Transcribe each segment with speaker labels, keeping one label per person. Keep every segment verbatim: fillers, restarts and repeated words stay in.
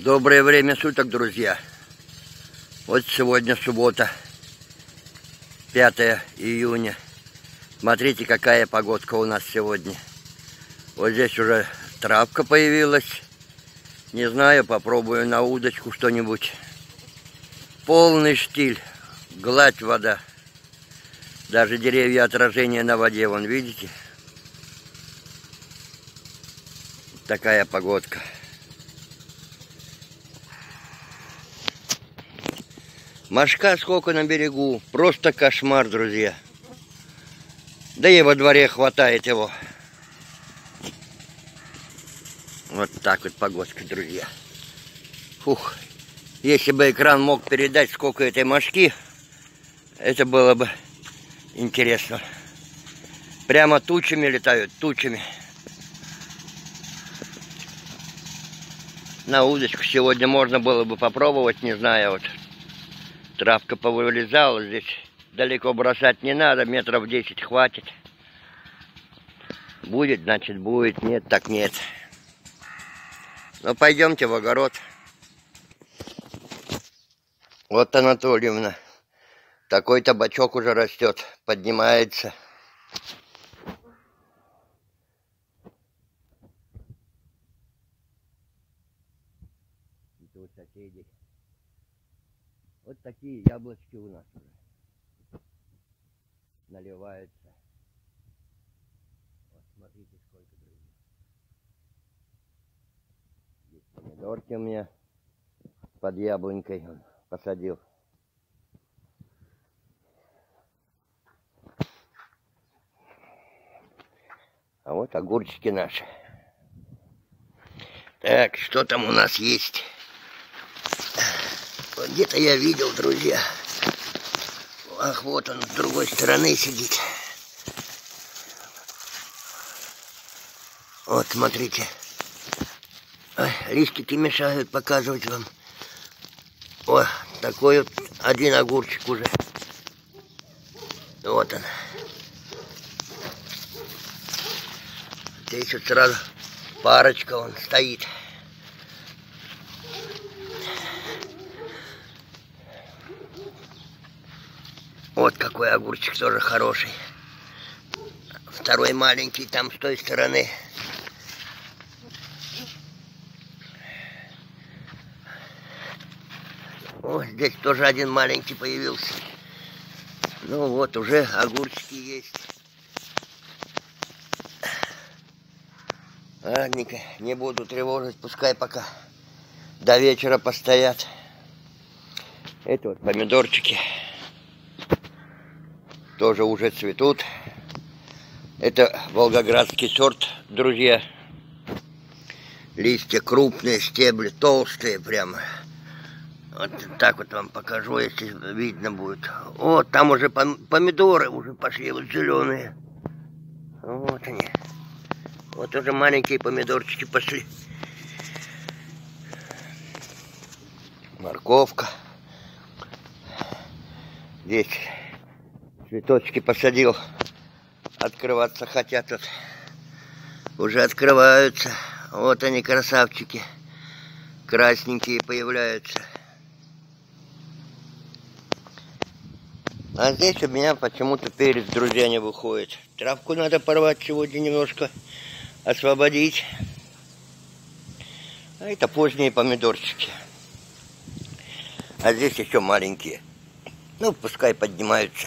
Speaker 1: Доброе время суток, друзья. Вот сегодня суббота, пятое июня. Смотрите, какая погодка у нас сегодня. Вот здесь уже травка появилась. Не знаю, попробую на удочку что-нибудь. Полный штиль, гладь вода. Даже деревья отражение на воде, вон видите? Такая погодка. Мошка сколько на берегу, просто кошмар, друзья. Да и во дворе хватает его. Вот так вот погодка, друзья. Фух. Если бы экран мог передать, сколько этой мошки, это было бы интересно. Прямо тучами летают, тучами. На удочку сегодня можно было бы попробовать, не знаю, вот. Травка повылезала, здесь далеко бросать не надо, метров десять хватит. Будет, значит будет, нет, так нет. Ну, пойдемте в огород. Вот, Анатольевна, такой табачок уже растет, поднимается. Это у соседей. Вот такие яблочки у нас уже наливаются. Вот смотрите, сколько, друзья. Здесь помидорки у меня под яблонькой он посадил. А вот огурчики наши. Так, что там у нас есть? Вот где-то я видел, друзья. Ах, вот он с другой стороны сидит. Вот, смотрите. Ой, листики мешают показывать вам. О, такой вот один огурчик уже. Вот он. Здесь вот сразу парочка он стоит. Вот какой огурчик, тоже хороший. Второй маленький там с той стороны. О, здесь тоже один маленький появился. Ну вот, уже огурчики есть. Ладненько, не буду тревожить, пускай пока до вечера постоят. Это вот помидорчики. Тоже уже цветут. Это волгоградский сорт, друзья. Листья крупные, стебли толстые прямо. Вот так вот вам покажу, если видно будет. Вот там уже помидоры уже пошли, вот зеленые. Вот они. Вот уже маленькие помидорчики пошли. Морковка. Здесь цветочки посадил. Открываться хотят. Вот. Уже открываются. Вот они, красавчики. Красненькие появляются. А здесь у меня почему-то перец, друзья, не выходит. Травку надо порвать сегодня немножко. Освободить. А это поздние помидорчики. А здесь еще маленькие. Ну, пускай поднимаются.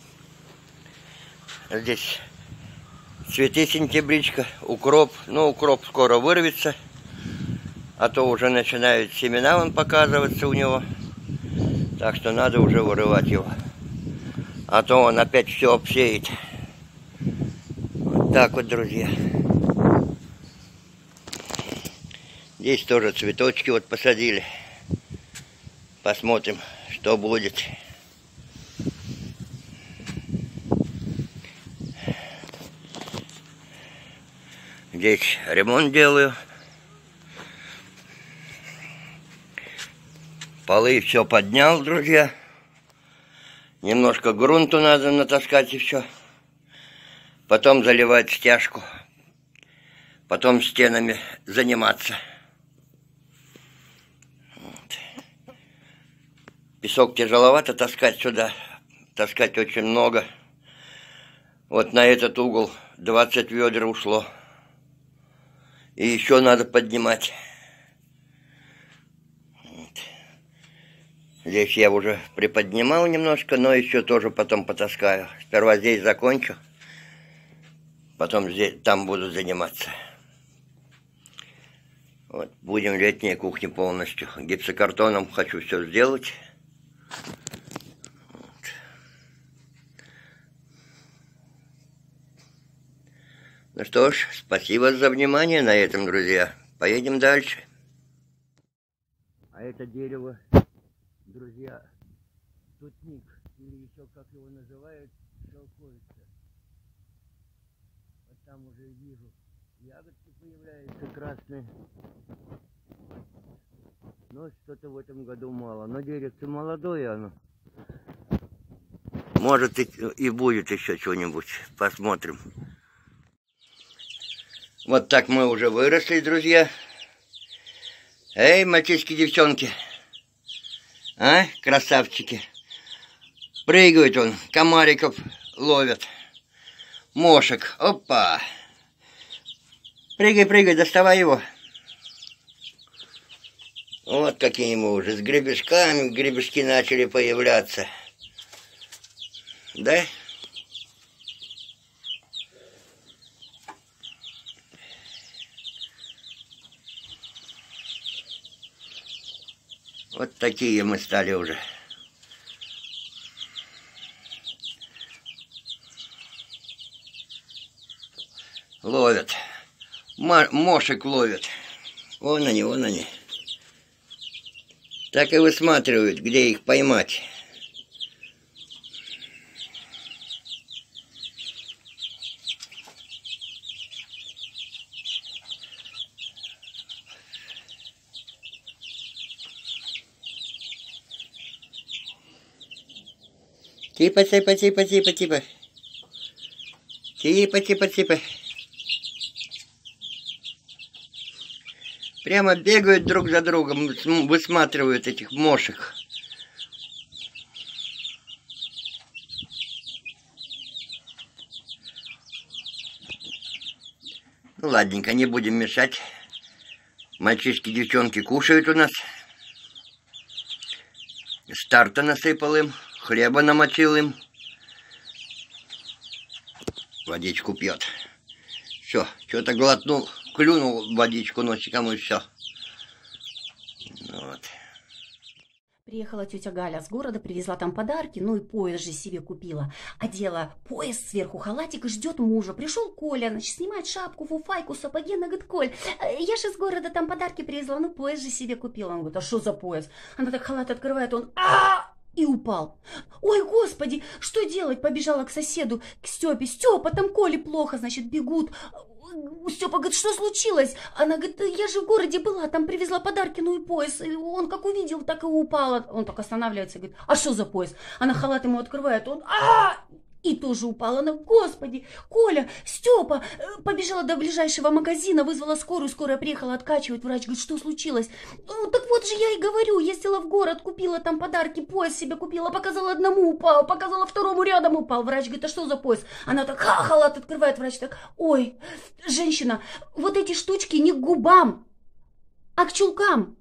Speaker 1: Здесь цветы сентябричка, укроп. Ну, укроп скоро вырвется. А то уже начинают семена вон показываться у него. Так что надо уже вырывать его. А то он опять все обсеет. Вот так вот, друзья. Здесь тоже цветочки вот посадили. Посмотрим, что будет. Здесь ремонт делаю. Полы все поднял, друзья. Немножко грунту надо натаскать еще. Потом заливать стяжку. Потом стенами заниматься. Вот. Песок тяжеловато таскать сюда. Таскать очень много. Вот на этот угол двадцать ведер ушло. И еще надо поднимать. Вот. Здесь я уже приподнимал немножко, но еще тоже потом потаскаю. Сперва здесь закончу. Потом здесь, там буду заниматься. Вот, будем летняя кухня полностью. Гипсокартоном хочу все сделать. Вот. Ну что ж, спасибо за внимание на этом, друзья. Поедем дальше. А это дерево, друзья, тутник, или еще как его называют, шелковица. Вот там уже вижу, ягодки появляются красные. Но что-то в этом году мало. Но деревце молодое оно. Может и, и будет еще что-нибудь. Посмотрим. Вот так мы уже выросли, друзья. Эй, мальчишки, девчонки. А, красавчики. Прыгают он, комариков ловят. Мошек, опа. Прыгай, прыгай, доставай его. Вот какие мы уже с гребешками, гребешки начали появляться. Да? Вот такие мы стали уже. Ловят. Мошек ловят. Вон они, вон они. Так и высматривают, где их поймать. Типа, типа, типа, типа, типа. Типа, типа, типа. Прямо бегают друг за другом, высматривают этих мошек. Ну ладненько, не будем мешать. Мальчишки, девчонки кушают у нас. Старта насыпал им, хлеба намочил им. Водичку пьет. Все, что-то глотнул, клюнул водичку носиком и все. Вот.
Speaker 2: Приехала тетя Галя с города, привезла там подарки, ну и пояс же себе купила. Одела пояс сверху, халатик и ждет мужа. Пришел Коля, значит, снимает шапку, фуфайку, сапоги. Она говорит: Коль, я же из города там подарки привезла, ну пояс же себе купила. Он говорит: а что за пояс? Она так халат открывает, он а и упал. Ой, господи, что делать? Побежала к соседу, к Степе. Степа, там Коле плохо, значит, бегут. Степа говорит: что случилось? Она говорит: я же в городе была, там привезла подарки, ну и пояс. И он как увидел, так и упал. Он так останавливается и говорит: а что за пояс? Она халат ему открывает, он а и тоже упала. Она: господи, Коля, Степа. Побежала до ближайшего магазина, вызвала скорую, скорая приехала, откачивает. Врач говорит: что случилось? Так вот же я и говорю, ездила в город, купила там подарки, пояс себе купила, показала одному, упал, показала второму, рядом упал. Врач говорит: а что за пояс? Она так ха, халат открывает, врач так: ой, женщина, вот эти штучки не к губам, а к чулкам.